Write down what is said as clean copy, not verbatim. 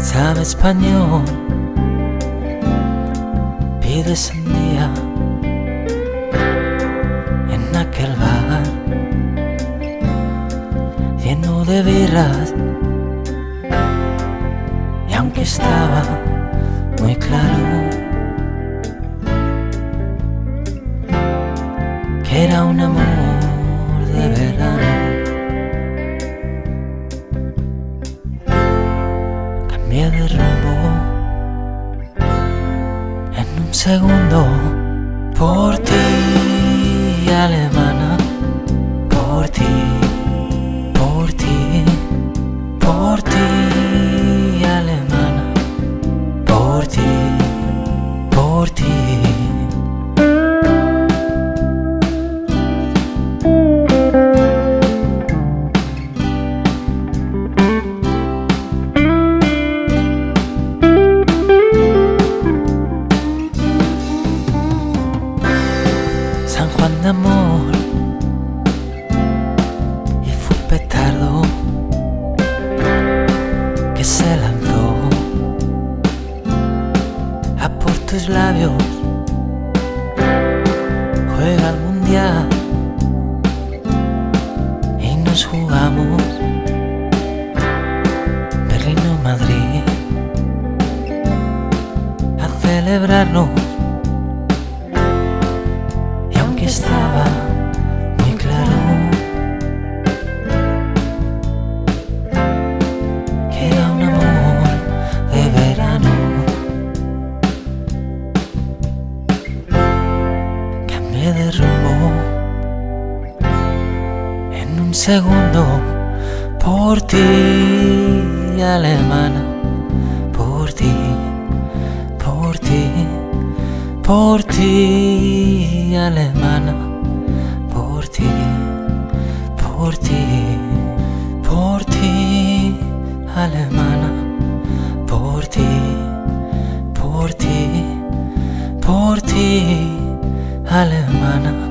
sabe español. Pides un día en aquel bar lleno de birras, y aunque estaba muy claro que era un amor de verano, cambié de rumbo en un segundo por ti, alemana, por ti, por ti, por ti, alemana, por ti, por ti. San Juan de Amor, y fue un petardo que se lanzó a por tus labios. Juega el mundial y nos jugamos Berlín o Madrid a celebrarnos. Estaba muy claro que era un amor de verano. Cambié de rumbo en un segundo por ti, alemana, por ti, por ti, por ti, alemana, por ti, por ti, por ti, alemana, por ti, por ti, por ti, alemana.